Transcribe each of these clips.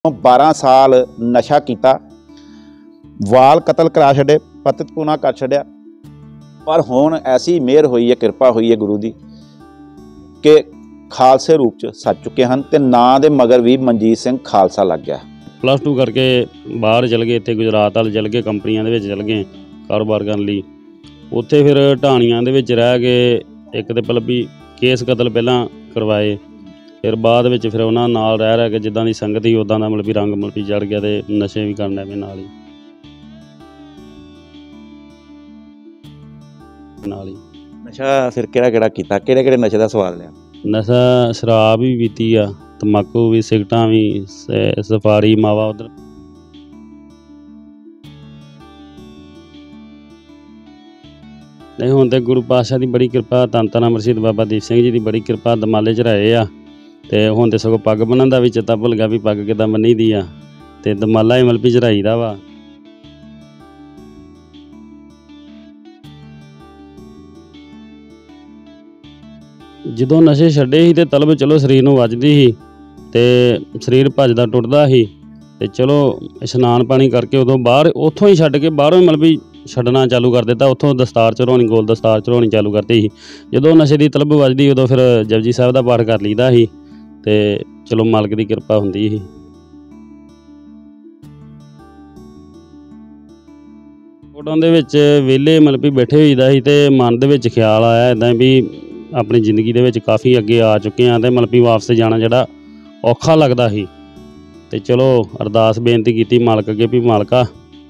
12 साल नशा किया, वाल कतल करा छड़े, पतितपूना कर छड़िया। पर हुण ऐसी मेहर हुई है, कृपा हुई है गुरु की कि खालसे रूप च सज चुके हैं ते नां दे मगर भी मनजीत सिंह खालसा लग गया। +2 करके बाहर चल गए, इत्थे गुजरात वाल चल गए, कंपनियां दे विच चल गए कारोबार करन लई। उत्थे फिर ढाणियां दे विच रह के एक ते मतलब भी केस कतल पहलां करवाए, फिर बाद विच फिर उन्हां नाल रह के जिद्दां दी संगत ही उदां दा मतलब भी रंग मतलब भी चढ़ गया ते नशे भी करन लग पे नाल ही। नशा फिर किहड़ा कीता, किहड़े नशे दा स्वाद लिया? नशा शराब भी पीती आ, तंबाकू भी, सिगटां भी, सफारी मावा उधर। नहीं हुण ते गुरु पातशाह दी बड़ी कृपा, धन धन अमर शहीद बाबा दीप सिंह जी दी बड़ी कृपा, दमाले च रहे आ ते हुण ते सगों पग बन्नण दा भी चेता भुल गया भी पग किदां बन्नी दी आ ते दमाला ही मतलब भी चढ़ाई दा वा। ਜਦੋਂ ਨਸ਼ੇ ਛੱਡੇ ਸੀ ਤੇ ਤਲਬ ਚਲੋ ਸਰੀਰ ਨੂੰ ਵੱਜਦੀ ਸੀ ਤੇ ਸਰੀਰ ਭੱਜਦਾ ਟੁੱਟਦਾ ਸੀ ਤੇ ਚਲੋ ਇਸ਼ਨਾਨ ਪਾਣੀ ਕਰਕੇ ਉਦੋਂ ਬਾਹਰ ਉੱਥੋਂ ਹੀ ਛੱਡ ਕੇ ਬਾਹਰੋਂ ਹੀ ਮਤਲਬ ਵੀ ਛੱਡਣਾ ਚਾਲੂ ਕਰ ਦਿੱਤਾ। ਉੱਥੋਂ ਦਸਤਾਰ ਚੜਾਉਣੀ, ਗੋਲ ਦਸਤਾਰ ਚੜਾਉਣੀ ਚਾਲੂ ਕਰਤੀ ਸੀ। ਜਦੋਂ ਨਸ਼ੇ ਦੀ ਤਲਬ ਵੱਜਦੀ ਉਦੋਂ ਫਿਰ ਜਪਜੀ ਸਾਹਿਬ ਦਾ ਪਾਠ ਕਰ ਲਈਦਾ ਸੀ ਤੇ ਚਲੋ ਮਾਲਕ ਦੀ ਕਿਰਪਾ ਹੁੰਦੀ ਸੀ। ਲੋਕਡਾਊਨ ਦੇ ਵਿੱਚ ਵਿਹਲੇ ਮਤਲਬ ਵੀ ਬੈਠੇ ਹੋਈਦਾ ਸੀ ਤੇ ਮਨ ਦੇ ਵਿੱਚ ਖਿਆਲ ਆਇਆ ਇੱਦਾਂ ਵੀ ਆਪਣੀ ਜ਼ਿੰਦਗੀ ਦੇ ਵਿੱਚ ਕਾਫੀ ਅੱਗੇ ਆ ਚੁੱਕੇ ਹਾਂ ਤੇ ਮਤਲਬ ਵੀ ਵਾਪਸ ਜਾਣਾ ਜਿਹੜਾ ਔਖਾ ਲੱਗਦਾ ਸੀ ਤੇ ਚਲੋ ਅਰਦਾਸ ਬੇਨਤੀ ਕੀਤੀ ਮਾਲਕ ਅੱਗੇ ਵੀ ਮਾਲਕਾ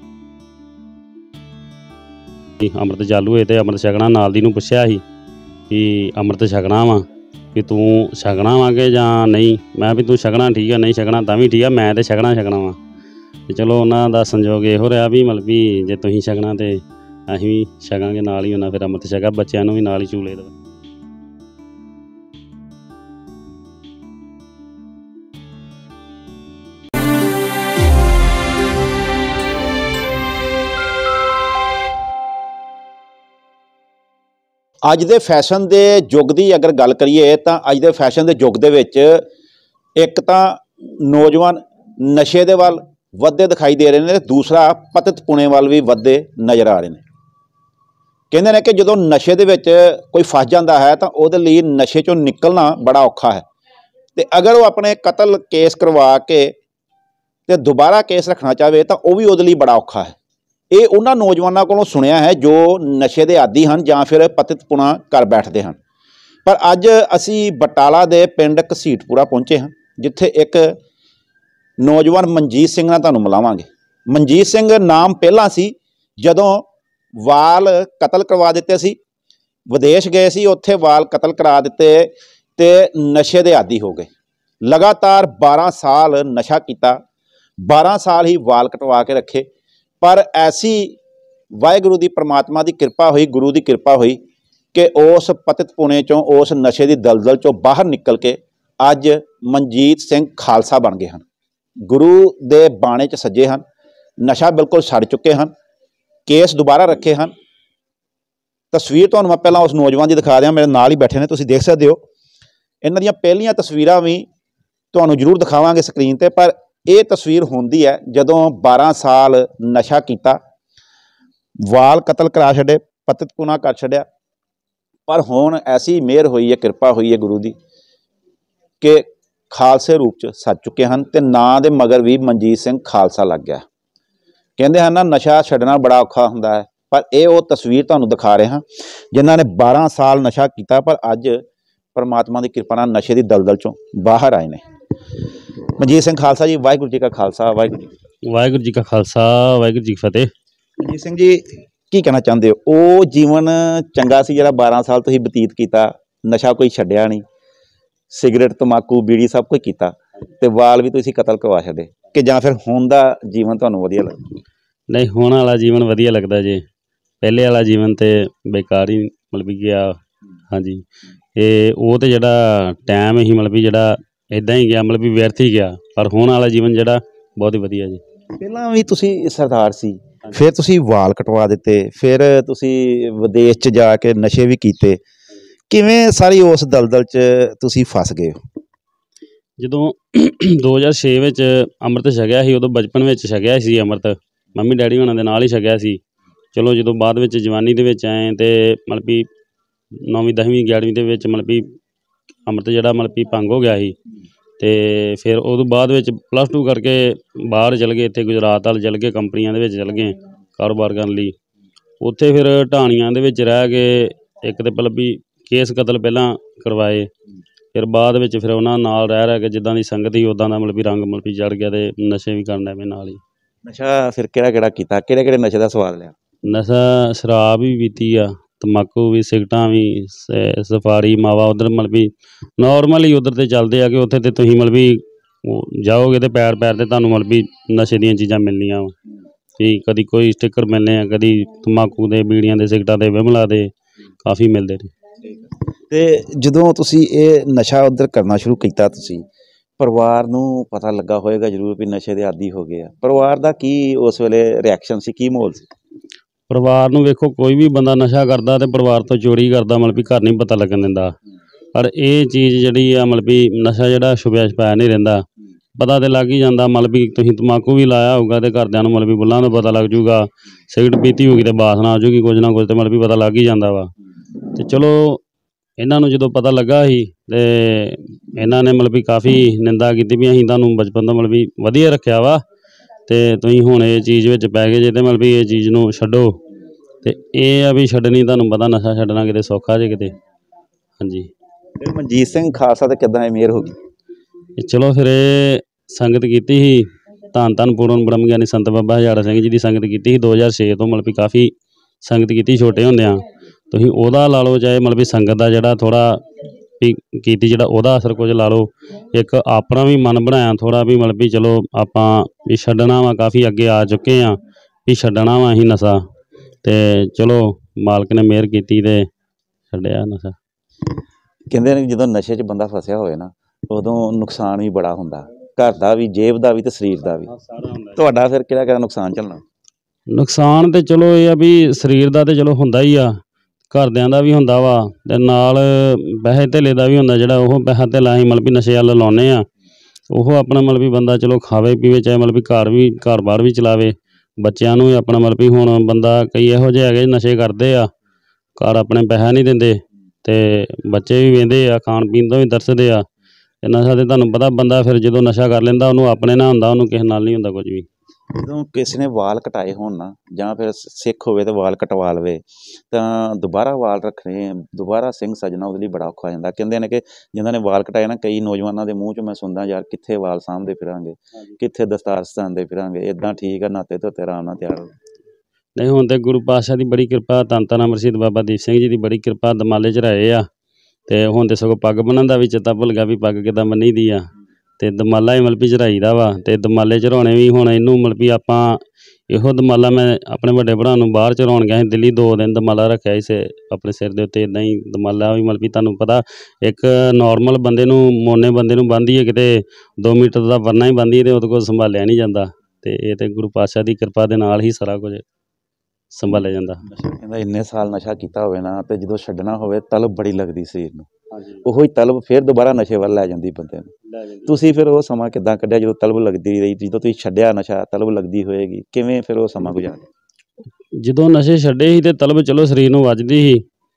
ਅੰਮ੍ਰਿਤ ਚਾਲੂ ਹੋਏ ਤੇ ਅੰਮ੍ਰਿਤ ਛਕਣਾ। ਨਾਲ ਦੀ ਨੂੰ ਪੁੱਛਿਆ ਸੀ ਵੀ ਅੰਮ੍ਰਿਤ ਛਕਣਾ ਵਾ ਵੀ ਤੂੰ ਛਕਣਾ ਵਾ ਕਿ ਜਾਂ ਨਹੀਂ। ਮੈਂ ਵੀ ਤੂੰ ਛਕਣਾ ਠੀਕ ਆ, ਨਹੀਂ ਛਕਣਾ ਤਾਂ ਵੀ ਠੀਕ ਆ, ਮੈਂ ਤੇ ਛਕਣਾ ਵਾ ਤੇ ਚਲੋ ਉਹਨਾਂ ਦਾ ਸੰਯੋਗ ਇਹੋ ਰਿਹਾ ਵੀ ਮਤਲਬ ਵੀ ਜੇ ਤੁਸੀਂ ਛਕਣਾ ਤੇ ਅਸੀਂ ਵੀ ਛਕਾਂਗੇ। ਨਾਲ ਹੀ ਉਹਨਾਂ ਫਿਰ ਅੰਮ੍ਰਿਤ ਛਕਾ, ਬੱਚਿਆਂ ਨੂੰ ਵੀ ਨਾਲ ਹੀ ਚੂਲੇ ਦੇ। ਅੱਜ ਦੇ ਫੈਸ਼ਨ ਦੇ ਯੁੱਗ ਦੀ ਅਗਰ ਗੱਲ ਕਰੀਏ ਤਾਂ ਅੱਜ ਦੇ ਫੈਸ਼ਨ ਦੇ ਯੁੱਗ ਦੇ ਵਿੱਚ ਇੱਕ ਤਾਂ ਨੌਜਵਾਨ ਨਸ਼ੇ ਦੇ ਵੱਲ ਵੱਧਦੇ ਦਿਖਾਈ ਦੇ ਰਹੇ ਨੇ ਤੇ ਦੂਸਰਾ ਪਤਿਤਪੁਣੇ ਵੱਲ ਵੀ ਵੱਧਦੇ ਨਜ਼ਰ ਆ ਰਹੇ ਨੇ। ਕਹਿੰਦੇ ਨੇ ਕਿ ਜਦੋਂ ਨਸ਼ੇ ਦੇ ਵਿੱਚ ਕੋਈ ਫਸ ਜਾਂਦਾ ਹੈ ਤਾਂ ਉਹਦੇ ਲਈ ਨਸ਼ੇ 'ਚੋਂ ਨਿਕਲਣਾ ਬੜਾ ਔਖਾ ਹੈ ਤੇ ਅਗਰ ਉਹ ਆਪਣੇ ਕਤਲ ਕੇਸ ਕਰਵਾ ਕੇ ਤੇ ਦੁਬਾਰਾ ਕੇਸ ਰੱਖਣਾ ਚਾਹਵੇ ਤਾਂ ਉਹ ਵੀ ਉਹਦੇ ਲਈ ਬੜਾ ਔਖਾ ਹੈ। ਇਹ ਉਹਨਾਂ ਨੌਜਵਾਨਾਂ ਕੋਲੋਂ ਸੁਣਿਆ ਹੈ ਜੋ ਨਸ਼ੇ ਦੇ ਆਦੀ ਹਨ ਜਾਂ ਫਿਰ ਪਤਿਤਪੁਣਾ ਕਰ ਬੈਠਦੇ ਹਨ। ਪਰ ਅੱਜ ਅਸੀਂ ਬਟਾਲਾ ਦੇ ਪਿੰਡ ਘਸੀਟਪੁਰਾ ਪਹੁੰਚੇ ਹਾਂ ਜਿੱਥੇ ਇੱਕ ਨੌਜਵਾਨ ਮਨਜੀਤ ਸਿੰਘ ਨਾਲ ਤੁਹਾਨੂੰ ਮਿਲਾਵਾਂਗੇ। ਮਨਜੀਤ ਸਿੰਘ ਨਾਮ ਪਹਿਲਾਂ ਸੀ, ਜਦੋਂ ਵਾਲ ਕਤਲ ਕਰਵਾ ਦਿੱਤੇ ਸੀ, ਵਿਦੇਸ਼ ਗਏ ਸੀ, ਉੱਥੇ ਵਾਲ ਕਤਲ ਕਰਾ ਦਿੱਤੇ ਤੇ ਨਸ਼ੇ ਦੇ ਆਦੀ ਹੋ ਗਏ। ਲਗਾਤਾਰ 12 ਸਾਲ ਨਸ਼ਾ ਕੀਤਾ, 12 ਸਾਲ ਹੀ ਵਾਲ ਕਟਵਾ ਕੇ ਰੱਖੇ। ਪਰ ਐਸੀ ਵਾਹਿਗੁਰੂ ਦੀ ਪ੍ਰਮਾਤਮਾ ਦੀ ਕਿਰਪਾ ਹੋਈ, ਗੁਰੂ ਦੀ ਕਿਰਪਾ ਹੋਈ ਕਿ ਉਸ ਪਤਿਤਪੁਣੇ 'ਚੋਂ, ਉਸ ਨਸ਼ੇ ਦੀ ਦਲਦਲ 'ਚੋਂ ਬਾਹਰ ਨਿਕਲ ਕੇ ਅੱਜ ਮਨਜੀਤ ਸਿੰਘ ਖਾਲਸਾ ਬਣ ਗਏ ਹਨ, ਗੁਰੂ ਦੇ ਬਾਣੇ 'ਚ ਸੱਜੇ ਹਨ, ਨਸ਼ਾ ਬਿਲਕੁਲ ਛੱਡ ਚੁੱਕੇ ਹਨ, ਕੇਸ ਦੁਬਾਰਾ ਰੱਖੇ ਹਨ। ਤਸਵੀਰ ਤੁਹਾਨੂੰ ਮੈਂ ਪਹਿਲਾਂ ਉਸ ਨੌਜਵਾਨ ਦੀ ਦਿਖਾ ਦਿਆਂ, ਮੇਰੇ ਨਾਲ ਹੀ ਬੈਠੇ ਨੇ, ਤੁਸੀਂ ਦੇਖ ਸਕਦੇ ਹੋ। ਇਹਨਾਂ ਦੀਆਂ ਪਹਿਲੀਆਂ ਤਸਵੀਰਾਂ ਵੀ ਤੁਹਾਨੂੰ ਜ਼ਰੂਰ ਦਿਖਾਵਾਂਗੇ ਸਕਰੀਨ 'ਤੇ। ਪਰ ਇਹ ਤਸਵੀਰ ਹੁੰਦੀ ਹੈ ਜਦੋਂ 12 ਸਾਲ ਨਸ਼ਾ ਕੀਤਾ, ਵਾਲ ਕਤਲ ਕਰਾ ਛੱਡੇ, ਪਤਿਤਪੁਣਾ ਕਰ ਛੱਡਿਆ। ਪਰ ਹੁਣ ਐਸੀ ਮਿਹਰ ਹੋਈ ਹੈ, ਕਿਰਪਾ ਹੋਈ ਹੈ ਗੁਰੂ ਦੀ ਕਿ ਖਾਲਸੇ ਰੂਪ 'ਚ ਸੱਜ ਚੁੱਕੇ ਹਨ ਤੇ ਨਾਂ ਦੇ ਮਗਰ ਵੀ ਮਨਜੀਤ ਸਿੰਘ ਖਾਲਸਾ ਲੱਗ ਗਿਆ। ਕਹਿੰਦੇ ਹਨ ਨਾ ਨਸ਼ਾ ਛੱਡਣਾ ਬੜਾ ਔਖਾ ਹੁੰਦਾ ਹੈ, ਪਰ ਇਹ ਉਹ ਤਸਵੀਰ ਤੁਹਾਨੂੰ ਦਿਖਾ ਰਹੇ ਹਾਂ ਜਿਨ੍ਹਾਂ ਨੇ 12 ਸਾਲ ਨਸ਼ਾ ਕੀਤਾ ਪਰ ਅੱਜ ਪਰਮਾਤਮਾ ਦੀ ਕਿਰਪਾ ਨਾਲ ਨਸ਼ੇ ਦੀ ਦਲਦਲ 'ਚੋਂ ਬਾਹਰ ਆਏ ਨੇ। ਮਨਜੀਤ ਸਿੰਘ ਖਾਲਸਾ ਜੀ, ਵਾਹਿਗੁਰੂ ਜੀ ਕਾ ਖਾਲਸਾ, ਵਾਹਿਗੁਰੂ ਜੀ ਕਾ ਖਾਲਸਾ, ਵਾਹਿਗੁਰੂ ਜੀ ਕੀ ਫਤਿਹ। ਮਨਜੀਤ ਸਿੰਘ ਜੀ, ਕੀ ਕਹਿਣਾ ਚਾਹੁੰਦੇ ਹੋ? ਉਹ ਜੀਵਨ ਚੰਗਾ ਸੀ ਜਿਹੜਾ 12 ਸਾਲ ਤੁਸੀਂ ਬਤੀਤ ਕੀਤਾ, ਨਸ਼ਾ ਕੋਈ ਛੱਡਿਆ ਨਹੀਂ, ਸਿਗਰਟ, ਤੰਬਾਕੂ, ਬੀੜੀ ਸਭ ਕੁਝ ਕੀਤਾ ਤੇ ਵਾਲ ਵੀ ਤੁਸੀਂ ਕਤਲ ਕਰਵਾ ਛੱਡੇ, ਕਿ ਜਾਂ ਫਿਰ ਹੁਣ ਦਾ ਜੀਵਨ ਤੁਹਾਨੂੰ ਵਧੀਆ ਲੱਗਦਾ? ਨਹੀਂ, ਹੁਣ ਵਾਲਾ ਜੀਵਨ ਵਧੀਆ ਲੱਗਦਾ ਜੀ, ਪਹਿਲੇ ਵਾਲਾ ਜੀਵਨ ਤੇ ਬੇਕਾਰ ਹੀ ਮਤਲਬ ਵੀ ਗਿਆ। ਹਾਂਜੀ, ਇਹ ਉਹ ਤੇ ਜਿਹੜਾ ਟਾਈਮ ਹੀ ਮਤਲਬ ਵੀ ਜਿਹੜਾ ਇੱਦਾਂ ਹੀ ਗਿਆ, ਮਤਲਬ ਵੀ ਵਿਅਰਥ ਹੀ ਗਿਆ। ਪਰ ਹੁਣ ਵਾਲਾ ਜੀਵਨ ਜਿਹੜਾ ਬਹੁਤ ਹੀ ਵਧੀਆ ਜੀ। ਪਹਿਲਾਂ ਵੀ ਤੁਸੀਂ ਸਰਦਾਰ ਸੀ, ਫਿਰ ਤੁਸੀਂ ਵਾਲ ਕਟਵਾ ਦਿੱਤੇ, ਫਿਰ ਤੁਸੀਂ ਵਿਦੇਸ਼ 'ਚ ਜਾ ਕੇ ਨਸ਼ੇ ਵੀ ਕੀਤੇ, ਕਿਵੇਂ ਸਾਰੀ ਉਸ ਦਲਦਲ 'ਚ ਤੁਸੀਂ ਫਸ ਗਏ ਹੋ? ਜਦੋਂ 2006 ਵਿੱਚ ਅੰਮ੍ਰਿਤ ਛਕਿਆ ਸੀ, ਉਦੋਂ ਬਚਪਨ ਵਿੱਚ ਛਕਿਆ ਸੀ ਅੰਮ੍ਰਿਤ, ਮੰਮੀ ਡੈਡੀ ਹੋਣਾਂ ਦੇ ਨਾਲ ਹੀ ਛਕਿਆ ਸੀ। ਚਲੋ ਜਦੋਂ ਬਾਅਦ ਵਿੱਚ ਜਵਾਨੀ ਦੇ ਵਿੱਚ ਆਏ ਅਤੇ ਮਤਲਬ ਵੀ 9ਵੀਂ 10ਵੀਂ 11ਵੀਂ ਦੇ ਵਿੱਚ ਮਤਲਬ ਵੀ ਅੰਮ੍ਰਿਤ ਜਿਹੜਾ ਮਤਲਬ ਵੀ ਭੰਗ ਹੋ ਗਿਆ ਸੀ। ਅਤੇ ਫਿਰ ਉਦੋਂ ਬਾਅਦ ਵਿੱਚ +2 ਕਰਕੇ ਬਾਹਰ ਚਲੇ ਗਏ, ਇੱਥੇ ਗੁਜਰਾਤ ਵੱਲ ਚਲੇ ਗਏ, ਕੰਪਨੀਆਂ ਦੇ ਵਿੱਚ ਚਲੇ ਗਏ ਕਾਰੋਬਾਰ ਕਰਨ ਲਈ। ਉੱਥੇ ਫਿਰ ਢਾਣੀਆਂ ਦੇ ਵਿੱਚ ਰਹਿ ਕੇ ਇੱਕ ਤਾਂ ਮਤਲਬ ਵੀ ਕੇਸ ਕਤਲ ਪਹਿਲਾਂ ਕਰਵਾਏ, ਫਿਰ ਬਾਅਦ ਵਿੱਚ ਫਿਰ ਉਹਨਾਂ ਨਾਲ ਰਹਿ ਕੇ ਜਿੱਦਾਂ ਦੀ ਸੰਗਤ ਸੀ ਉੱਦਾਂ ਦਾ ਮਤਲਬ ਵੀ ਰੰਗ ਮਤਲਬ ਵੀ ਚੜ੍ਹ ਗਿਆ ਅਤੇ ਨਸ਼ੇ ਵੀ ਕਰਨ ਲੱਗ ਪਏ ਨਾਲ ਹੀ। ਨਸ਼ਾ ਫਿਰ ਕਿਹੜਾ ਕੀਤਾ, ਕਿਹੜੇ ਨਸ਼ੇ ਦਾ ਸਵਾਦ ਲਿਆ? ਨਸ਼ਾ ਸ਼ਰਾਬ ਵੀ ਪੀਤੀ ਆ, ਤੰਬਾਕੂ ਵੀ, ਸਿਗਰਟਾਂ ਵੀ, ਸਫਾਰੀ ਮਾਵਾ। ਉੱਧਰ ਮਤਲਬ ਵੀ ਨੋਰਮਲ ਹੀ ਉੱਧਰ 'ਤੇ ਚੱਲਦੇ ਆ ਕਿ ਉੱਥੇ ਤਾਂ ਤੁਸੀਂ ਮਤਲਬ ਵੀ ਜਾਓਗੇ ਅਤੇ ਪੈਰ 'ਤੇ ਤੁਹਾਨੂੰ ਮਤਲਬ ਵੀ ਨਸ਼ੇ ਦੀਆਂ ਚੀਜ਼ਾਂ ਮਿਲਣੀਆਂ ਵਾ ਕਿ ਕਦੀ ਕੋਈ ਸਟਿੱਕਰ ਮਿਲਣੇ ਆ, ਕਦੀ ਤੰਬਾਕੂ ਦੇ, ਬੀੜੀਆਂ ਦੇ, ਸਿਗਰਟਾਂ ਦੇ, ਵਿਮਲਾ ਦੇ, ਕਾਫੀ ਮਿਲਦੇ ਨੇ। ਅਤੇ ਜਦੋਂ ਤੁਸੀਂ ਇਹ ਨਸ਼ਾ ਉੱਧਰ ਕਰਨਾ ਸ਼ੁਰੂ ਕੀਤਾ, ਤੁਸੀਂ ਪਰਿਵਾਰ ਨੂੰ ਪਤਾ ਲੱਗਾ ਹੋਏਗਾ ਜ਼ਰੂਰ ਵੀ ਨਸ਼ੇ ਦੇ ਆਦੀ ਹੋ ਗਏ ਆ, ਪਰਿਵਾਰ ਦਾ ਕੀ ਉਸ ਵੇਲੇ ਰਿਐਕਸ਼ਨ ਸੀ, ਕੀ ਮਾਹੌਲ ਸੀ? ਪਰਿਵਾਰ ਨੂੰ ਵੇਖੋ, ਕੋਈ ਵੀ ਬੰਦਾ ਨਸ਼ਾ ਕਰਦਾ ਅਤੇ ਪਰਿਵਾਰ ਤੋਂ ਚੋਰੀ ਕਰਦਾ ਮਤਲਬ ਵੀ ਘਰ ਨਹੀਂ ਪਤਾ ਲੱਗਣ ਦਿੰਦਾ। ਪਰ ਇਹ ਚੀਜ਼ ਜਿਹੜੀ ਆ ਮਤਲਬ ਵੀ ਨਸ਼ਾ ਜਿਹੜਾ ਛੁਪਿਆ ਛੁਪਾਇਆ ਨਹੀਂ ਰਹਿੰਦਾ, ਪਤਾ ਤਾਂ ਲੱਗ ਹੀ ਜਾਂਦਾ। ਮਤਲਬ ਵੀ ਤੁਸੀਂ ਤੰਬਾਕੂ ਵੀ ਲਾਇਆ ਹੋਊਗਾ ਅਤੇ ਘਰਦਿਆਂ ਨੂੰ ਮਤਲਬ ਵੀ ਬੁੱਲਾਂ ਤੋਂ ਪਤਾ ਲੱਗ ਜੂਗਾ, ਸਿਗਰਟ ਪੀਤੀ ਹੋਊਗੀ ਅਤੇ ਬਾਸਨਾ ਆ ਜੂਗੀ ਕੁਝ ਨਾ ਕੁਝ, ਅਤੇ ਮਤਲਬ ਵੀ ਪਤਾ ਲੱਗ ਹੀ ਜਾਂਦਾ ਵਾ। ਅਤੇ ਚਲੋ ਇਹਨਾਂ ਨੂੰ ਜਦੋਂ ਪਤਾ ਲੱਗਾ ਸੀ ਅਤੇ ਇਹਨਾਂ ਨੇ ਮਤਲਬ ਵੀ ਕਾਫੀ ਨਿੰਦਾ ਕੀਤੀ ਵੀ ਅਸੀਂ ਤੁਹਾਨੂੰ ਬਚਪਨ ਤੋਂ ਮਤਲਬ ਵੀ ਵਧੀਆ ਰੱਖਿਆ ਵਾ ਅਤੇ ਤੁਸੀਂ ਹੁਣ ਇਹ ਚੀਜ਼ ਵਿੱਚ ਪੈ ਗਏ ਜੇ, ਅਤੇ ਮਤਲਬ ਵੀ ਇਹ ਚੀਜ਼ ਨੂੰ ਛੱਡੋ। ਅਤੇ ਇਹ ਆ ਵੀ ਛੱਡਣੀ, ਤੁਹਾਨੂੰ ਪਤਾ ਨਸ਼ਾ ਛੱਡਣਾ ਕਿਤੇ ਸੌਖਾ ਜੇ ਕਿਤੇ। ਹਾਂਜੀ। ਫਿਰ ਮਨਜੀਤ ਸਿੰਘ ਖਾਲਸਾ 'ਤੇ ਕਿੱਦਾਂ ਮੇਹਰ ਹੋ ਗਈ? ਚਲੋ ਫਿਰ ਇਹ ਸੰਗਤ ਕੀਤੀ ਸੀ, ਧੰਨ ਪੂਰਨ ਬ੍ਰਹਮ ਗਿਆਨੀ ਸੰਤ ਬਾਬਾ ਹਜ਼ਾਰਾ ਸਿੰਘ ਜੀ ਦੀ ਸੰਗਤ ਕੀਤੀ ਸੀ 2006 ਤੋਂ। ਮਤਲਬ ਵੀ ਕਾਫੀ ਸੰਗਤ ਕੀਤੀ ਛੋਟੇ ਹੁੰਦਿਆਂ। ਤੁਸੀਂ ਉਹਦਾ ਲਾ ਲਓ, ਚਾਹੇ ਮਤਲਬ ਵੀ ਸੰਗਤ ਦਾ ਜਿਹੜਾ ਥੋੜ੍ਹਾ ਵੀ ਕੀਤੀ, ਜਿਹੜਾ ਉਹਦਾ ਅਸਰ ਕੁਝ ਲਾ ਲਓ। ਇੱਕ ਆਪਣਾ ਵੀ ਮਨ ਬਣਾਇਆ ਥੋੜ੍ਹਾ ਵੀ ਮਤਲਬ ਵੀ ਚਲੋ ਆਪਾਂ ਵੀ ਛੱਡਣਾ ਵਾ, ਕਾਫੀ ਅੱਗੇ ਆ ਚੁੱਕੇ ਹਾਂ ਵੀ ਛੱਡਣਾ ਵਾ ਅਸੀਂ ਨਸ਼ਾ, ਅਤੇ ਚਲੋ ਮਾਲਕ ਨੇ ਮਿਹਰ ਕੀਤੀ ਅਤੇ ਛੱਡਿਆ ਨਸ਼ਾ। ਕਹਿੰਦੇ ਨੇ ਜਦੋਂ ਨਸ਼ੇ 'ਚ ਬੰਦਾ ਫਸਿਆ ਹੋਵੇ ਨਾ, ਉਦੋਂ ਨੁਕਸਾਨ ਵੀ ਬੜਾ ਹੁੰਦਾ, ਘਰ ਦਾ ਵੀ, ਜੇਬ ਦਾ ਵੀ ਅਤੇ ਸਰੀਰ ਦਾ ਵੀ। ਤੁਹਾਡਾ ਫਿਰ ਕਿਹੜਾ ਨੁਕਸਾਨ ਝੱਲਣਾ? ਨੁਕਸਾਨ ਤਾਂ ਚਲੋ ਇਹ ਆ ਵੀ ਸਰੀਰ ਦਾ ਤਾਂ ਚਲੋ ਹੁੰਦਾ ਹੀ ਆ, ਘਰਦਿਆਂ ਦਾ ਵੀ ਹੁੰਦਾ ਵਾ, ਅਤੇ ਨਾਲ ਪੈਸੇ ਧੇਲੇ ਦਾ ਵੀ ਹੁੰਦਾ। ਜਿਹੜਾ ਉਹ ਪੈਸਾ ਧੇਲਾ ਅਸੀਂ ਮਤਲਬ ਵੀ ਨਸ਼ੇ ਵੱਲ ਲਾਉਂਦੇ ਹਾਂ, ਉਹ ਆਪਣਾ ਮਤਲਬ ਵੀ ਬੰਦਾ ਚਲੋ ਖਾਵੇ ਪੀਵੇ, ਚਾਹੇ ਮਤਲਬ ਵੀ ਘਰ ਬਾਰ ਵੀ ਚਲਾਵੇ, ਬੱਚਿਆਂ ਨੂੰ ਵੀ ਆਪਣਾ ਮਤਲਬ ਵੀ ਹੁਣ ਬੰਦਾ ਕਈ ਇਹੋ ਜਿਹੇ ਹੈਗੇ ਨਸ਼ੇ ਕਰਦੇ ਆ, ਘਰ ਆਪਣੇ ਪੈਸਾ ਨਹੀਂ ਦਿੰਦੇ, ਅਤੇ ਬੱਚੇ ਵੀ ਵੇਂਦੇ ਆ, ਖਾਣ ਪੀਣ ਤੋਂ ਵੀ ਤਰਸਦੇ ਆ। ਅਤੇ ਨਸ਼ਾ ਤਾਂ ਤੁਹਾਨੂੰ ਪਤਾ, ਬੰਦਾ ਫਿਰ ਜਦੋਂ ਨਸ਼ਾ ਕਰ ਲੈਂਦਾ ਉਹਨੂੰ ਆਪਣੇ ਨਾਲ ਹੁੰਦਾ, ਉਹਨੂੰ ਕਿਸੇ ਨਾਲ ਨਹੀਂ ਹੁੰਦਾ ਕੁਝ ਵੀ। ਜਦੋਂ ਕਿਸੇ ਨੇ ਵਾਲ ਕਟਾਏ ਹੋਣ ਨਾ, ਜਾਂ ਫਿਰ ਸਿੱਖ ਹੋਵੇ ਤਾਂ ਵਾਲ ਕਟਵਾ ਲਵੇ, ਤਾਂ ਦੁਬਾਰਾ ਵਾਲ ਰੱਖਣੇ, ਦੁਬਾਰਾ ਸਿੰਘ ਸਜਣਾ ਉਹਦੇ ਲਈ ਬੜਾ ਔਖਾ ਹੋ ਜਾਂਦਾ। ਕਹਿੰਦੇ ਨੇ ਕਿ ਜਿਨ੍ਹਾਂ ਨੇ ਵਾਲ ਕਟਾਏ ਨਾ, ਕਈ ਨੌਜਵਾਨਾਂ ਦੇ ਮੂੰਹ 'ਚ ਮੈਂ ਸੁਣਦਾ, ਯਾਰ ਕਿੱਥੇ ਵਾਲ ਸਾਂਭਦੇ ਫਿਰਾਂਗੇ, ਕਿੱਥੇ ਦਸਤਾਰ ਸਜਾਉਂਦੇ ਫਿਰਾਂਗੇ, ਇੱਦਾਂ ਠੀਕ ਆ, ਨਾਤੇ ਧੋਤੇ ਆਰਾਮ ਨਾਲ ਤਿਆਰ ਹੋ। ਨਹੀਂ, ਹੁਣ ਤਾਂ ਗੁਰੂ ਪਾਤਸ਼ਾਹ ਦੀ ਬੜੀ ਕਿਰਪਾ, ਧੰਨ ਧੰਨ ਅਮਰ ਸ਼ਹੀਦ ਬਾਬਾ ਦੀਪ ਸਿੰਘ ਜੀ ਦੀ ਬੜੀ ਕਿਰਪਾ, ਦਮਾਲੇ ਚੜ੍ਹਾਏ ਆ। ਅਤੇ ਹੁਣ ਤਾਂ ਸਗੋਂ ਪੱਗ ਬੰਨ੍ਹਣ ਦਾ ਵੀ ਚੇਤਾ ਭੁੱਲ ਗਿਆ ਵੀ ਪੱਗ ਕਿੱਦਾਂ ਬੰਨ੍ਹੀ ਦੀ ਆ, ਅਤੇ ਦਮਾਲਾ ਹੀ ਮਤਲਬ ਵੀ ਚੜ੍ਹਾਈ ਦਾ ਵਾ। ਅਤੇ ਦਮਾਲੇ ਚੜ੍ਹਾਉਣੇ ਵੀ ਹੁਣ ਇਹਨੂੰ ਮਤਲਬ ਵੀ ਆਪਾਂ ਇਹੋ ਦਮਾਲਾ ਮੈਂ ਆਪਣੇ ਵੱਡੇ ਭਰਾ ਨੂੰ ਬਾਹਰ ਚੜ੍ਹਾਉਣ ਗਿਆ ਸੀ ਦਿੱਲੀ, 2 ਦਿਨ ਦਮਾਲਾ ਰੱਖਿਆ ਸੀ ਆਪਣੇ ਸਿਰ ਦੇ ਉੱਤੇ। ਇੱਦਾਂ ਹੀ ਦਮਾਲਾ ਵੀ ਮਤਲਬ ਵੀ ਤੁਹਾਨੂੰ ਪਤਾ, ਇੱਕ ਨੋਰਮਲ ਬੰਦੇ ਨੂੰ, ਮੋਨੇ ਬੰਦੇ ਨੂੰ ਬਣਦੀ ਹੈ, ਕਿਤੇ 2 ਮੀਟਰ ਦਾ ਵਰਨਾ ਹੀ ਬਣਦੀ ਹੈ, ਅਤੇ ਉਹਦੇ ਕੋਲ ਸੰਭਾਲਿਆ ਨਹੀਂ ਜਾਂਦਾ। ਅਤੇ ਇਹ ਤਾਂ ਗੁਰੂ ਪਾਤਸ਼ਾਹ ਦੀ ਕਿਰਪਾ ਦੇ ਨਾਲ ਹੀ ਸਾਰਾ ਕੁਝ ਸੰਭਾਲਿਆ ਜਾਂਦਾ। ਕਹਿੰਦਾ ਇੰਨੇ ਸਾਲ ਨਸ਼ਾ ਕੀਤਾ ਹੋਵੇ ਨਾ, ਅਤੇ ਜਦੋਂ ਛੱਡਣਾ ਹੋਵੇ ਤਲਬ ਬੜੀ ਲੱਗਦੀ ਸਰੀਰ ਨੂੰ, ਉਹੀ ਤਲਬ ਫਿਰ ਦੁਬਾਰਾ ਨਸ਼ੇ ਵੱਲ ਲੈ ਜਾਂਦੀ ਬੰਦੇ ਨੂੰ। ਤੁਸੀਂ ਫਿਰ ਉਹ ਸਮਾਂ ਕਿੱਦਾਂ ਕੱਢਿਆ ਜਦੋਂ ਤਲਬ ਲੱਗਦੀ ਰਹੀ? ਜਦੋਂ ਤੁਸੀਂ ਛੱਡਿਆ ਨਸ਼ਾ, ਤਲਬ ਲੱਗਦੀ ਹੋਏਗੀ, ਕਿਵੇਂ ਫਿਰ ਉਹ ਸਮਾਂ ਗੁਜ਼ਾਰਿਆ? ਜਦੋਂ ਨਸ਼ੇ ਛੱਡੇ ਸੀ ਅਤੇ ਤਲਬ ਚਲੋ ਸਰੀਰ ਨੂੰ ਵੱਜਦੀ ਸੀ,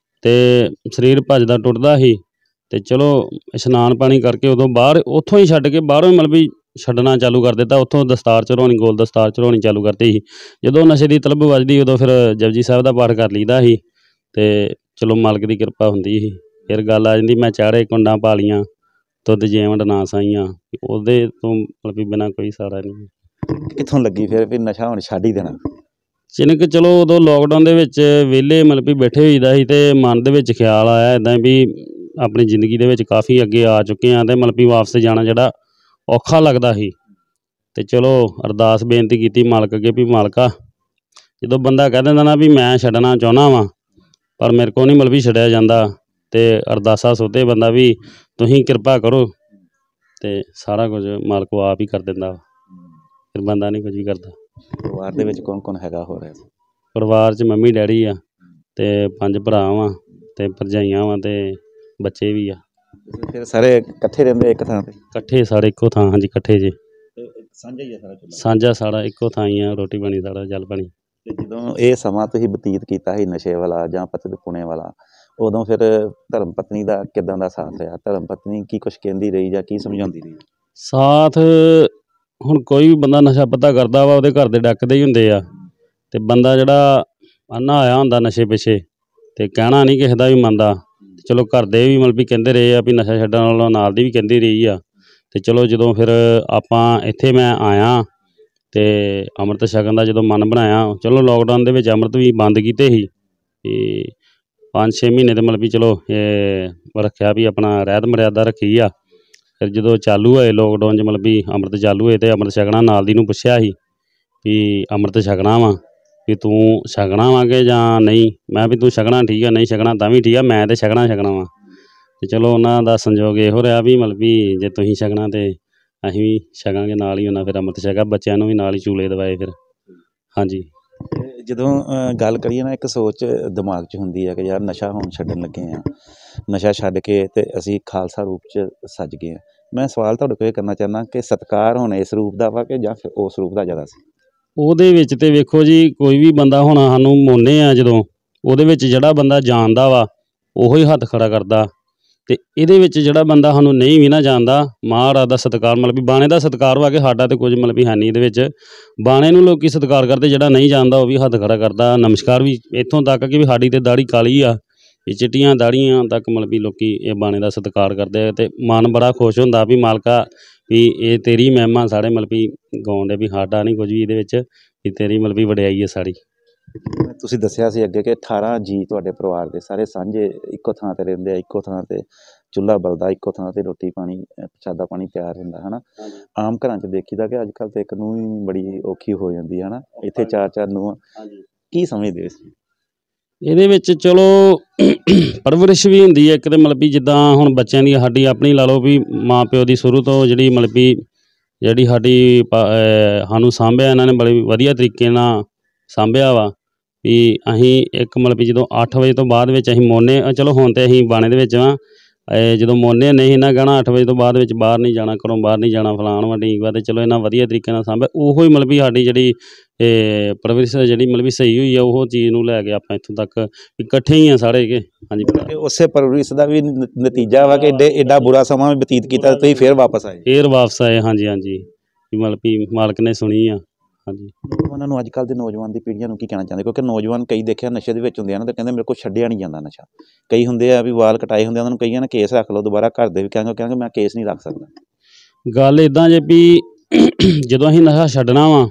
ਅਤੇ ਸਰੀਰ ਭੱਜਦਾ ਟੁੱਟਦਾ ਸੀ, ਅਤੇ ਚਲੋ ਇਸ਼ਨਾਨ ਪਾਣੀ ਕਰਕੇ ਉਦੋਂ ਬਾਹਰ, ਉੱਥੋਂ ਹੀ ਛੱਡ ਕੇ ਬਾਹਰੋਂ ਹੀ ਮਤਲਬ ਵੀ ਛੱਡਣਾ ਚਾਲੂ ਕਰ ਦਿੱਤਾ। ਉੱਥੋਂ ਦਸਤਾਰ ਚੜ੍ਹਾਉਣੀ, ਗੋਲ ਦਸਤਾਰ ਚੜ੍ਹਾਉਣੀ ਚਾਲੂ ਕਰਤੀ ਸੀ। ਜਦੋਂ ਨਸ਼ੇ ਦੀ ਤਲਬ ਵੱਜਦੀ ਉਦੋਂ ਫਿਰ ਜਪਜੀ ਸਾਹਿਬ ਦਾ ਪਾਠ ਕਰ ਲਈਦਾ ਸੀ, ਅਤੇ ਚਲੋ ਮਾਲਕ ਦੀ ਕਿਰਪਾ ਹੁੰਦੀ ਸੀ। ਫਿਰ ਗੱਲ ਆ ਜਾਂਦੀ, ਮੈਂ ਚਾੜੇ ਕੁੰਡਾਂ ਪਾ ਲਈਆਂ, ਤੁਧ ਜੀਵਨ ਨਾ ਸਾਈਆਂ, ਉਹਦੇ ਤੋਂ ਮਤਲਬ ਵੀ ਬਿਨਾਂ ਕੋਈ ਸਹਾਰਾ ਨਹੀਂ। ਕਿੱਥੋਂ ਲੱਗੀ ਫਿਰ ਨਸ਼ਾ ਹੁਣ ਛੱਡ ਹੀ ਦੇਣਾ? ਚਿਨਕ ਚਲੋ ਉਦੋਂ ਲੋਕਡਾਊਨ ਦੇ ਵਿੱਚ ਵਿਹਲੇ ਮਤਲਬ ਵੀ ਬੈਠੇ ਹੋਈਦਾ ਸੀ, ਅਤੇ ਮਨ ਦੇ ਵਿੱਚ ਖਿਆਲ ਆਇਆ ਇੱਦਾਂ ਵੀ ਆਪਣੀ ਜ਼ਿੰਦਗੀ ਦੇ ਵਿੱਚ ਕਾਫੀ ਅੱਗੇ ਆ ਚੁੱਕੇ ਹਾਂ, ਅਤੇ ਮਤਲਬ ਵੀ ਵਾਪਸ ਜਾਣਾ ਜਿਹੜਾ ਔਖਾ ਲੱਗਦਾ ਸੀ। ਅਤੇ ਚਲੋ ਅਰਦਾਸ ਬੇਨਤੀ ਕੀਤੀ ਮਾਲਕ ਅੱਗੇ ਵੀ ਮਾਲਕਾ, ਜਦੋਂ ਬੰਦਾ ਕਹਿ ਦਿੰਦਾ ਨਾ ਵੀ ਮੈਂ ਛੱਡਣਾ ਚਾਹੁੰਦਾ ਵਾਂ, ਪਰ ਮੇਰੇ ਕੋਲ ਨਹੀਂ ਮਤਲਬ ਵੀ ਛੱਡਿਆ ਜਾਂਦਾ, ਅਤੇ ਅਰਦਾਸਾ ਸੋਧੇ ਬੰਦਾ ਵੀ ਤੁਸੀਂ ਕਿਰਪਾ ਕਰੋ, ਅਤੇ ਸਾਰਾ ਕੁਝ ਮਾਲਕ ਉਹ ਆਪ ਹੀ ਕਰ ਦਿੰਦਾ, ਫਿਰ ਬੰਦਾ ਨਹੀਂ ਕੁਝ ਵੀ ਕਰਦਾ। ਪਰਿਵਾਰ ਦੇ ਵਿੱਚ ਕੌਣ ਕੌਣ ਹੈਗਾ ਹੋ ਰਿਹਾ? ਪਰਿਵਾਰ 'ਚ ਮੰਮੀ ਡੈਡੀ ਆ, ਅਤੇ 5 ਭਰਾ ਵਾਂ, ਅਤੇ ਭਰਜਾਈਆਂ ਵਾਂ, ਅਤੇ ਬੱਚੇ ਵੀ ਆ। ਫਿਰ ਸਾਰੇ ਇਕੱਠੇ ਰਹਿੰਦੇ ਇੱਕ ਥਾਂ ਤੇ? ਇਕੱਠੇ ਸਾਰੇ ਇੱਕੋ ਥਾਂ, ਹਾਂਜੀ ਇਕੱਠੇ ਜੇ, ਸਾਂਝਾ ਹੀ ਆ ਸਾਰਾ ਚੁੱਲ੍ਹਾ? ਸਾਂਝਾ ਸਾਰਾ ਇੱਕੋ ਥਾਂ ਹੀ ਆ, ਰੋਟੀ ਪਾਣੀ ਸਾਰਾ ਜਲ ਪਾਣੀ। ਤੇ ਜਦੋਂ ਇਹ ਸਮਾਂ ਤੁਸੀਂ ਬਤੀਤ ਕੀਤਾ ਸੀ ਨਸ਼ੇ ਵਾਲਾ ਜਾਂ ਪਤਿਤ ਪੁਣੇ ਵਾਲਾ, ਉਦੋਂ ਫਿਰ ਧਰਮ ਪਤਨੀ ਦਾ ਕਿੱਦਾਂ ਦਾ ਸਾਥ ਰਿਹਾ? ਧਰਮ ਪਤਨੀ ਕੀ ਕੁਛ ਕਹਿੰਦੀ ਰਹੀ ਜਾਂ ਕੀ ਸਮਝਾਉਂਦੀ ਰਹੀ? ਸਾਥ ਹੁਣ ਕੋਈ ਵੀ ਬੰਦਾ ਨਸ਼ਾ ਪੱਤਾ ਕਰਦਾ ਵਾ ਉਹਦੇ ਘਰ ਦੇ ਡੱਕਦੇ ਹੀ ਹੁੰਦੇ ਆ, ਤੇ ਬੰਦਾ ਜਿਹੜਾ ਅੰਨਾ ਆਇਆ ਹੁੰਦਾ ਨਸ਼ੇ ਪਿੱਛੇ ਤੇ ਕਹਿਣਾ ਨਹੀਂ ਕਿਸੇ ਦਾ ਵੀ ਮੰਨਦਾ। ਚਲੋ ਘਰ ਦੇ ਵੀ ਮਤਲਬ ਵੀ ਕਹਿੰਦੇ ਰਹੇ ਆ ਵੀ ਨਸ਼ਾ ਛੱਡਣ ਵਾਲੋਂ, ਨਾਲ ਦੀ ਵੀ ਕਹਿੰਦੀ ਰਹੀ ਆ। ਤੇ ਚਲੋ ਜਦੋਂ ਫਿਰ ਆਪਾਂ ਇੱਥੇ ਮੈਂ ਆਇਆ ਤੇ ਅੰਮ੍ਰਿਤ ਛਕਣ ਦਾ ਜਦੋਂ ਮਨ ਬਣਾਇਆ, ਚਲੋ ਲੋਕਡਾਊਨ ਦੇ ਵਿੱਚ ਅੰਮ੍ਰਿਤ ਵੀ ਬੰਦ ਕੀਤੇ ਸੀ ਤੇ 5-6 ਮਹੀਨੇ ਤੇ ਮਤਲਬ ਵੀ ਚਲੋ ਰੱਖਿਆ ਵੀ ਆਪਣਾ ਰਹਿਤ ਮਰਿਆਦਾ ਰੱਖੀ ਆ। ਫਿਰ ਜਦੋਂ ਚਾਲੂ ਹੋਏ ਲੋਕਡਾਊਨ 'ਚ ਮਤਲਬ ਵੀ ਅੰਮ੍ਰਿਤ ਚਾਲੂ ਹੋਏ ਤੇ ਅੰਮ੍ਰਿਤ ਛਕਣਾ, ਨਾਲ ਦੀ ਨੂੰ ਪੁੱਛਿਆ ਸੀ ਵੀ ਅੰਮ੍ਰਿਤ ਛਕਣਾ ਵਾ, ਵੀ ਤੂੰ ਛਕਣਾ ਵਾ ਕਿ ਜਾਂ ਨਹੀਂ? ਮੈਂ ਵੀ ਤੂੰ ਛਕਣਾ ਠੀਕ ਆ, ਨਹੀਂ ਛਕਣਾ ਤਾਂ ਵੀ ਠੀਕ ਆ, ਮੈਂ ਤਾਂ ਛਕਣਾ ਵਾ। ਤੇ ਚਲੋ ਉਹਨਾਂ ਦਾ ਸੰਯੋਗ ਇਹੋ ਰਿਹਾ ਵੀ ਮਤਲਬ ਵੀ ਜੇ ਤੁਸੀਂ ਛਕਣਾ ਤੇ ਅਸੀਂ ਵੀ ਛਕਾਂਗੇ, ਨਾਲ ਹੀ ਉਹਨਾਂ ਫਿਰ ਅੰਮ੍ਰਿਤ ਛਕਿਆ, ਬੱਚਿਆਂ ਨੂੰ ਵੀ ਨਾਲ ਹੀ ਚੂਲੇ ਦਵਾਏ ਫਿਰ। ਹਾਂਜੀ। ਜਦੋਂ ਗੱਲ ਕਰੀਏ ਨਾ, ਇੱਕ ਸੋਚ ਦਿਮਾਗ 'ਚ ਹੁੰਦੀ ਹੈ ਕਿ ਯਾਰ ਨਸ਼ਾ ਹੁਣ ਛੱਡਣ ਲੱਗੇ ਹਾਂ, ਨਸ਼ਾ ਛੱਡ ਕੇ ਤੇ ਅਸੀਂ ਖਾਲਸਾ ਰੂਪ 'ਚ ਸੱਜ ਗਏ ਹਾਂ। ਮੈਂ ਸਵਾਲ ਤੁਹਾਡੇ ਕੋਲ ਇਹ ਕਰਨਾ ਚਾਹੁੰਦਾ ਕਿ ਸਤਿਕਾਰ ਹੁਣ ਇਸ ਰੂਪ ਦਾ ਵਾ ਕਿ ਜਾਂ ਫਿਰ ਉਸ ਰੂਪ ਦਾ ਜ਼ਿਆਦਾ ਸੀ? ਉਹਦੇ ਵਿੱਚ ਤੇ ਵੇਖੋ ਜੀ, ਕੋਈ ਵੀ ਬੰਦਾ ਹੁਣ ਸਾਨੂੰ ਮੋਨੇ ਆ ਜਦੋਂ, ਉਹਦੇ ਵਿੱਚ ਜਿਹੜਾ ਬੰਦਾ ਜਾਣਦਾ ਵਾ ਉਹੋ ਹੀ ਹੱਥ ਖੜਾ ਕਰਦਾ, ਤੇ ਇਹਦੇ ਵਿੱਚ ਜਿਹੜਾ ਬੰਦਾ ਸਾਨੂੰ ਨਹੀਂ ਵੀ ਨਾ ਜਾਣਦਾ, ਮਹਾਰਾਜ ਦਾ ਸਤਿਕਾਰ ਮਤਲਬ ਵੀ ਬਾਣੇ ਦਾ ਸਤਿਕਾਰ ਵਾ, ਕਿ ਸਾਡਾ ਤੇ ਕੁਝ ਮਤਲਬ ਵੀ ਹੈ ਨਹੀਂ ਇਹਦੇ ਵਿੱਚ। ਬਾਣੇ ਨੂੰ ਲੋਕੀ ਸਤਿਕਾਰ ਕਰਦੇ, ਜਿਹੜਾ ਨਹੀਂ ਜਾਣਦਾ ਉਹ ਵੀ ਹੱਥ ਖੜਾ ਕਰਦਾ, ਨਮਸਕਾਰ ਵੀ, ਇੱਥੋਂ ਤੱਕ ਕਿ ਵੀ ਸਾਡੀ ਤੇ ਦਾੜੀ ਕਾਲੀ ਆ, ਇਹ ਚਿੱਟੀਆਂ ਦਾੜੀਆਂ ਤੱਕ ਮਤਲਬ ਵੀ ਲੋਕੀ ਇਹ ਬਾਣੇ ਦਾ ਸਤਿਕਾਰ ਕਰਦੇ ਆ। ਤੇ ਮਨ ਬੜਾ ਖੁਸ਼ ਹੁੰਦਾ ਵੀ ਮਾਲਕਾ ਵੀ ਇਹ ਤੇਰੀ ਮਹਿਮਾ, ਸਾਰੇ ਮਤਲਬ ਵੀ ਗਾਉਣ ਦੇ ਵੀ ਸਾਡਾ ਨਹੀਂ ਕੁਝ ਵੀ ਇਹਦੇ ਵਿੱਚ, ਵੀ ਤੇਰੀ ਮਤਲਬ ਵੀ ਵਡਿਆਈ ਹੈ ਸਾਰੀ। ਤੁਸੀਂ ਦੱਸਿਆ ਸੀ ਅੱਗੇ ਕਿ 18 ਜੀ ਤੁਹਾਡੇ ਪਰਿਵਾਰ ਦੇ ਸਾਰੇ ਸਾਂਝੇ ਇੱਕੋ ਥਾਂ ਤੇ ਰਹਿੰਦੇ ਆ, ਇੱਕੋ ਥਾਂ ਤੇ ਚੁੱਲ੍ਹਾ ਬਲਦਾ, ਇੱਕੋ ਥਾਂ ਤੇ ਰੋਟੀ ਪਾਣੀ ਪ੍ਰਸ਼ਾਦਾ ਪਾਣੀ ਤਿਆਰ ਹੁੰਦਾ ਹੈ ਨਾ। ਆਮ ਘਰਾਂ 'ਚ ਦੇਖੀਦਾ ਕਿ ਅੱਜ ਕੱਲ੍ਹ ਤਾਂ ਇੱਕ ਨੂੰਹ ਹੀ ਬੜੀ ਔਖੀ ਹੋ ਜਾਂਦੀ ਹੈ ਨਾ, ਇੱਥੇ 4-4 ਨੂੰਹਾਂ। ਕੀ ਸਮਝਦੇ ਸੀ ਇਹਦੇ ਵਿੱਚ? ਚਲੋ ਪਰਵਰਿਸ਼ ਵੀ ਹੁੰਦੀ ਹੈ ਇੱਕ, ਤੇ ਮਤਲਬ ਵੀ ਜਿੱਦਾਂ ਹੁਣ ਬੱਚਿਆਂ ਦੀ ਸਾਡੀ ਆਪਣੀ ਲਾ ਲਓ ਵੀ ਮਾਂ ਪਿਓ ਦੀ ਸ਼ੁਰੂ ਤੋਂ ਜਿਹੜੀ ਮਤਲਬ ਵੀ ਜਿਹੜੀ ਸਾਡੀ ਸਾਨੂੰ ਸਾਂਭਿਆ ਇਹਨਾਂ ਨੇ ਬੜੇ ਵਧੀਆ ਤਰੀਕੇ ਨਾਲ ਸਾਂਭਿਆ ਵਾ। ਵੀ ਅਸੀਂ ਇੱਕ ਮਤਲਬ ਵੀ ਜਦੋਂ 8 ਵਜੇ ਤੋਂ ਬਾਅਦ ਵਿੱਚ ਅਸੀਂ ਮੋਨੇ, ਚਲੋ ਹੁਣ ਤਾਂ ਅਸੀਂ ਬਾਣੇ ਦੇ ਵਿੱਚ ਵਾਂ, ਜਦੋਂ ਮੋਨੇ ਨਹੀਂ ਇਹਨਾਂ ਕਹਿਣਾ 8 ਵਜੇ ਤੋਂ ਬਾਅਦ ਵਿੱਚ ਬਾਹਰ ਨਹੀਂ ਜਾਣਾ, ਘਰੋਂ ਬਾਹਰ ਨਹੀਂ ਜਾਣਾ, ਫਲਾਣ ਵਾ ਢੀਂਗ ਵਾ, ਤੇ ਚਲੋ ਇਹਨਾਂ ਵਧੀਆ ਤਰੀਕੇ ਨਾਲ ਸਾਂਭਿਆ। ਉਹੋ ਹੀ ਮਤਲਬ ਵੀ ਸਾਡੀ ਜਿਹੜੀ ਪਰਵਰਿਸ਼ ਜਿਹੜੀ ਮਤਲਬ ਵੀ ਸਹੀ ਹੋਈ ਆ, ਉਹ ਚੀਜ਼ ਨੂੰ ਲੈ ਕੇ ਆਪਾਂ ਇੱਥੋਂ ਤੱਕ ਇਕੱਠੇ ਹੀ ਆ ਸਾਰੇ ਕਿ। ਹਾਂਜੀ। ਉਸੇ ਪਰਵਰਿਸ਼ ਦਾ ਵੀ ਨਤੀਜਾ ਵਾ ਕਿ ਐਡਾ ਬੁਰਾ ਸਮਾਂ ਵੀ ਬਤੀਤ ਕੀਤਾ, ਤੁਸੀਂ ਫਿਰ ਵਾਪਸ ਆਏ? ਫਿਰ ਵਾਪਸ ਆਏ, ਹਾਂਜੀ ਹਾਂਜੀ, ਵੀ ਮਤਲਬ ਵੀ ਮਾਲਕ ਨੇ ਸੁਣੀ ਆ। ਹਾਂਜੀ। ਉਹਨਾਂ ਨੂੰ ਅੱਜ ਕੱਲ੍ਹ ਦੇ ਨੌਜਵਾਨ ਦੀ ਪੀੜ੍ਹੀਆਂ ਨੂੰ ਕੀ ਕਹਿਣਾ ਚਾਹੁੰਦੇ? ਕਿਉਂਕਿ ਨੌਜਵਾਨ ਕਈ ਦੇਖਿਆ ਨਸ਼ੇ ਦੇ ਵਿੱਚ ਹੁੰਦੇ ਆ ਨਾ, ਤਾਂ ਕਹਿੰਦੇ ਮੇਰੇ ਕੋਲ ਛੱਡਿਆ ਨਹੀਂ ਜਾਂਦਾ ਨਸ਼ਾ। ਕਈ ਹੁੰਦੇ ਆ ਵੀ ਵਾਲ ਕਟਾਏ ਹੁੰਦੇ, ਉਹਨਾਂ ਨੂੰ ਕਈਆਂ ਨੇ ਕੇਸ ਰੱਖ ਲਓ ਦੁਬਾਰਾ, ਘਰ ਦੇ ਵੀ ਕਹਿੰਗੇ ਮੈਂ ਕੇਸ ਨਹੀਂ ਰੱਖ ਸਕਦਾ। ਗੱਲ ਇੱਦਾਂ ਜੇ ਵੀ ਜਦੋਂ ਅਸੀਂ ਨਸ਼ਾ ਛੱਡਣਾ ਵਾ,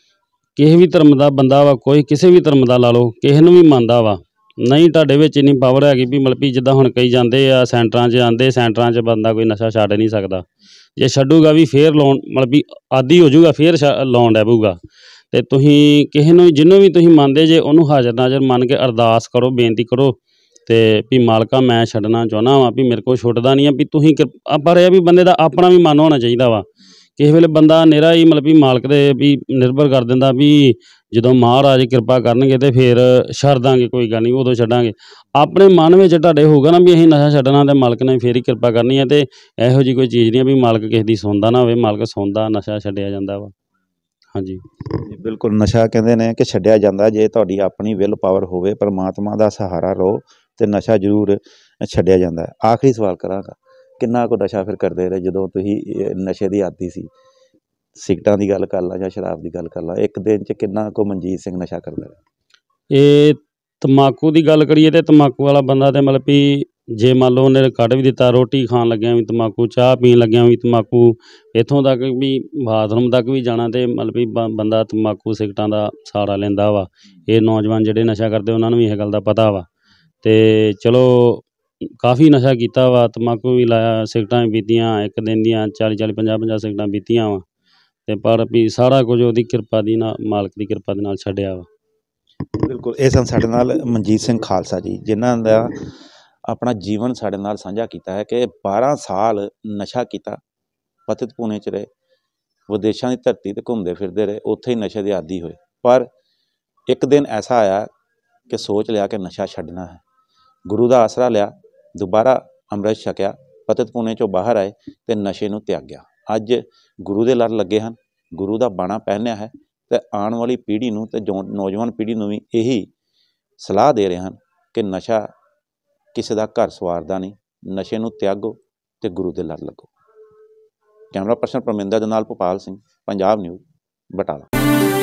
ਕਿਸੇ ਵੀ ਧਰਮ ਦਾ ਬੰਦਾ ਵਾ, ਕੋਈ ਕਿਸੇ ਵੀ ਧਰਮ ਦਾ ਲਾ ਲਓ, ਕਿਸੇ ਨੂੰ ਵੀ ਮੰਨਦਾ ਵਾ, ਨਹੀਂ ਤੁਹਾਡੇ ਵਿੱਚ ਇੰਨੀ ਪਾਵਰ ਹੈਗੀ ਵੀ ਮਤਲਬ ਵੀ ਜਿੱਦਾਂ ਹੁਣ ਕਈ ਜਾਂਦੇ ਆ ਸੈਂਟਰਾਂ 'ਚ, ਆਉਂਦੇ ਸੈਂਟਰਾਂ 'ਚ ਬੰਦਾ ਕੋਈ ਨਸ਼ਾ ਛੱਡ ਨਹੀਂ ਸਕਦਾ। ਜੇ ਛੱਡੂਗਾ ਵੀ ਫੇਰ ਲਾਉਣ ਮਤਲਬ ਵੀ ਆਦੀ ਹੋ ਜਾਊਗਾ, ਫੇਰ ਲਾਉਣ ਡੈ ਪਊਗਾ। ਤੇ ਤੁਸੀਂ ਕਿਸੇ ਨੂੰ ਜਿਹਨੂੰ ਵੀ ਤੁਸੀਂ ਮੰਨਦੇ ਜੇ, ਉਹਨੂੰ ਹਾਜ਼ਰ ਨਾਜ਼ਰ ਮੰਨ ਕੇ ਅਰਦਾਸ ਕਰੋ, ਬੇਨਤੀ ਕਰੋ ਤੇ ਵੀ ਮਾਲਕਾ ਮੈਂ ਛੱਡਣਾ ਚਾਹੁੰਦਾ ਵਾਂ, ਵੀ ਮੇਰੇ ਕੋਲ ਛੁੱਟਦਾ ਨਹੀਂ ਆ, ਵੀ ਤੁਸੀਂ ਪਰ ਇਹ ਵੀ ਬੰਦੇ ਦਾ ਆਪਣਾ ਵੀ ਮਨ ਹੋਣਾ ਚਾਹੀਦਾ ਵਾ। ਕਿਸੇ ਵੇਲੇ ਬੰਦਾ ਨਿਹਰਾ ਹੀ ਮਤਲਬ ਵੀ ਮਾਲਕ ਦੇ ਵੀ ਨਿਰਭਰ ਕਰ ਦਿੰਦਾ ਵੀ ਜਦੋਂ ਮਹਾਰਾਜ ਕਿਰਪਾ ਕਰਨਗੇ ਤੇ ਫਿਰ ਛੱਡ ਦਾਂਗੇ, ਕੋਈ ਗੱਲ ਨਹੀਂ ਉਦੋਂ ਛੱਡਾਂਗੇ। ਆਪਣੇ ਮਨ ਵਿੱਚ ਤੁਹਾਡੇ ਹੋਊਗਾ ਨਾ ਵੀ ਅਸੀਂ ਨਸ਼ਾ ਛੱਡਣਾ, ਤੇ ਮਾਲਕ ਨੇ ਫੇਰ ਹੀ ਕਿਰਪਾ ਕਰਨੀ ਹੈ। ਤੇ ਇਹੋ ਜਿਹੀ ਕੋਈ ਚੀਜ਼ ਨਹੀਂ ਵੀ ਮਾਲਕ ਕਿਸੇ ਦੀ ਸੁਣਦਾ ਨਾ ਹੋਵੇ, ਮਾਲਕ ਸੁਣਦਾ, ਨਸ਼ਾ ਛੱਡਿਆ ਜਾਂਦਾ ਵਾ। ਹਾਂਜੀ ਬਿਲਕੁਲ। ਨਸ਼ਾ ਕਹਿੰਦੇ ਨੇ ਕਿ ਛੱਡਿਆ ਜਾਂਦਾ ਜੇ ਤੁਹਾਡੀ ਆਪਣੀ ਵਿਲ ਪਾਵਰ ਹੋਵੇ, ਪਰਮਾਤਮਾ ਦਾ ਸਹਾਰਾ ਲਓ ਤੇ ਨਸ਼ਾ ਜ਼ਰੂਰ ਛੱਡਿਆ ਜਾਂਦਾ ਹੈ। ਆਖਰੀ ਸਵਾਲ ਕਰਾਂਗਾ, ਕਿੰਨਾ ਕੁ ਨਸ਼ਾ ਫਿਰ ਕਰਦੇ ਰਹੇ ਜਦੋਂ ਤੁਸੀਂ ਨਸ਼ੇ ਦੀ ਆਦੀ ਸੀ? ਸਿਗਰਟਾਂ ਦੀ ਗੱਲ ਕਰ ਲਾ ਜਾਂ ਸ਼ਰਾਬ ਦੀ ਗੱਲ ਕਰ ਲਾ, ਇੱਕ ਦਿਨ 'ਚ ਕਿੰਨਾ ਕੁ ਮਨਜੀਤ ਸਿੰਘ ਨਸ਼ਾ ਕਰਦਾ ਹੈ? ਇਹ ਤੰਬਾਕੂ ਦੀ ਗੱਲ ਕਰੀਏ ਤੇ ਤੰਬਾਕੂ ਵਾਲਾ ਬੰਦਾ ਤੇ ਮਤਲਬ ਵੀ ਜੇ ਮੰਨ ਲਓ ਉਹਨੇ ਕੱਢ ਵੀ ਦਿੱਤਾ, ਰੋਟੀ ਖਾਣ ਲੱਗਿਆ ਵੀ ਤੰਬਾਕੂ, ਚਾਹ ਪੀਣ ਲੱਗਿਆ ਵੀ ਤੰਬਾਕੂ, ਇੱਥੋਂ ਤੱਕ ਵੀ ਬਾਥਰੂਮ ਤੱਕ ਵੀ ਜਾਣਾ ਤੇ ਮਤਲਬ ਵੀ ਬੰਦਾ ਤੰਬਾਕੂ ਸਿਗਰਟਾਂ ਦਾ ਸਹਾਰਾ ਲੈਂਦਾ ਵਾ। ਇਹ ਨੌਜਵਾਨ ਜਿਹੜੇ ਨਸ਼ਾ ਕਰਦੇ ਉਹਨਾਂ ਨੂੰ ਵੀ ਇਹ ਗੱਲ ਦਾ ਪਤਾ ਵਾ। ਤੇ ਚਲੋ ਕਾਫੀ ਨਸ਼ਾ ਕੀਤਾ ਵਾ, ਤੰਬਾਕੂ ਵੀ ਲਾਇਆ, ਸਿਗਰਟਾਂ ਵੀ ਪੀਤੀਆਂ, ਇੱਕ ਦਿਨ ਦੀਆਂ 40-40 50-50 ਸਿਗਰਟਾਂ ਪੀਤੀਆਂ ਵਾ। ਤੇ ਪਰ ਵੀ ਸਾਰਾ ਕੁਝ ਉਹਦੀ ਕਿਰਪਾ ਦੀ ਨਾਲ, ਮਾਲਕ ਦੀ ਕਿਰਪਾ ਦੇ ਨਾਲ ਛੱਡਿਆ ਵਾ। ਬਿਲਕੁਲ। ਇਹ ਸਨ ਸਾਡੇ ਨਾਲ ਮਨਜੀਤ ਸਿੰਘ ਖਾਲਸਾ ਜੀ, ਜਿਨ੍ਹਾਂ ਦਾ ਆਪਣਾ ਜੀਵਨ ਸਾਡੇ ਨਾਲ ਸਾਂਝਾ ਕੀਤਾ ਹੈ ਕਿ 12 ਸਾਲ ਨਸ਼ਾ ਕੀਤਾ, ਪਤਿਤ ਪੁਣੇ 'ਚ ਰਹੇ, ਵਿਦੇਸ਼ਾਂ ਦੀ ਧਰਤੀ 'ਤੇ ਘੁੰਮਦੇ ਫਿਰਦੇ ਰਹੇ, ਉੱਥੇ ਹੀ ਨਸ਼ੇ ਦੇ ਆਦੀ ਹੋਏ। ਪਰ ਇੱਕ ਦਿਨ ਐਸਾ ਆਇਆ ਕਿ ਸੋਚ ਲਿਆ ਕਿ ਨਸ਼ਾ ਛੱਡਣਾ ਹੈ, ਗੁਰੂ ਦਾ ਆਸਰਾ ਲਿਆ, ਦੁਬਾਰਾ ਅੰਮ੍ਰਿਤ ਛਕਿਆ, ਪਤਿਤ ਪੁਣੇ 'ਚੋਂ ਬਾਹਰ ਆਏ ਅਤੇ ਨਸ਼ੇ ਨੂੰ ਤਿਆਗਿਆ। ਅੱਜ ਗੁਰੂ ਦੇ ਲੜ ਲੱਗੇ ਹਨ, ਗੁਰੂ ਦਾ ਬਾਣਾ ਪਹਿਨਿਆ ਹੈ ਅਤੇ ਆਉਣ ਵਾਲੀ ਪੀੜ੍ਹੀ ਨੂੰ ਅਤੇ ਨੌਜਵਾਨ ਪੀੜ੍ਹੀ ਨੂੰ ਵੀ ਇਹੀ ਸਲਾਹ ਦੇ ਰਹੇ ਹਨ ਕਿ ਨਸ਼ਾ ਕਿਸੇ ਦਾ ਘਰ ਸਵਾਰਦਾ ਨਹੀਂ, ਨਸ਼ੇ ਨੂੰ ਤਿਆਗੋ ਅਤੇ ਗੁਰੂ ਦੇ ਲੜ ਲੱਗੋ। ਕੈਮਰਾ ਪਰਸਨ ਪਰਮਿੰਦਰ ਦੇ ਨਾਲ ਭੋਪਾਲ ਸਿੰਘ, ਪੰਜਾਬ ਨਿਊਜ਼, ਬਟਾਲਾ।